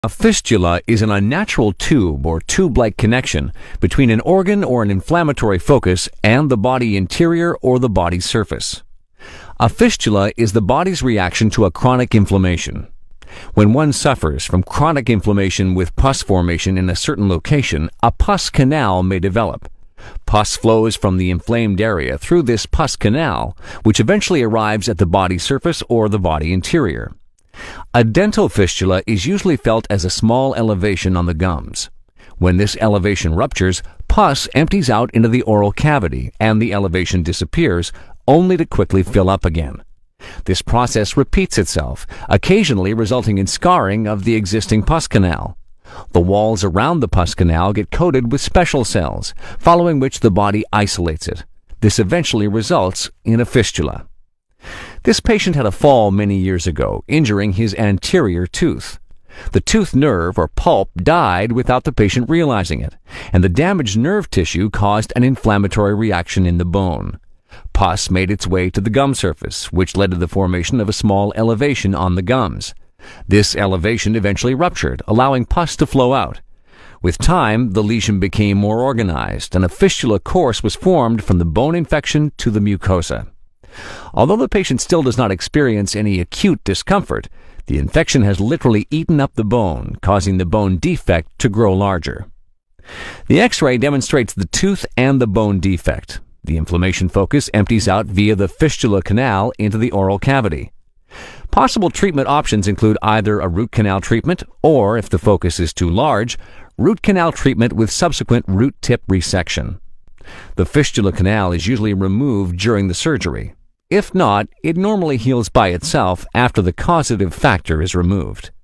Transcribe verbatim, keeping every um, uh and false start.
A fistula is an unnatural tube or tube-like connection between an organ or an inflammatory focus and the body interior or the body surface. A fistula is the body's reaction to a chronic inflammation. When one suffers from chronic inflammation with pus formation in a certain location, a pus canal may develop. Pus flows from the inflamed area through this pus canal, which eventually arrives at the body surface or the body interior. A dental fistula is usually felt as a small elevation on the gums. When this elevation ruptures, pus empties out into the oral cavity and the elevation disappears, only to quickly fill up again. This process repeats itself, occasionally resulting in scarring of the existing pus canal. The walls around the pus canal get coated with special cells, following which the body isolates it. This eventually results in a fistula. This patient had a fall many years ago, injuring his anterior tooth. The tooth nerve or pulp died without the patient realizing it, and the damaged nerve tissue caused an inflammatory reaction in the bone. Pus made its way to the gum surface, which led to the formation of a small elevation on the gums. This elevation eventually ruptured, allowing pus to flow out. With time, the lesion became more organized, and a fistula course was formed from the bone infection to the mucosa. Although the patient still does not experience any acute discomfort, the infection has literally eaten up the bone, causing the bone defect to grow larger. The X-ray demonstrates the tooth and the bone defect. The inflammation focus empties out via the fistula canal into the oral cavity. Possible treatment options include either a root canal treatment or, if the focus is too large, root canal treatment with subsequent root tip resection. The fistula canal is usually removed during the surgery. If not, it normally heals by itself after the causative factor is removed.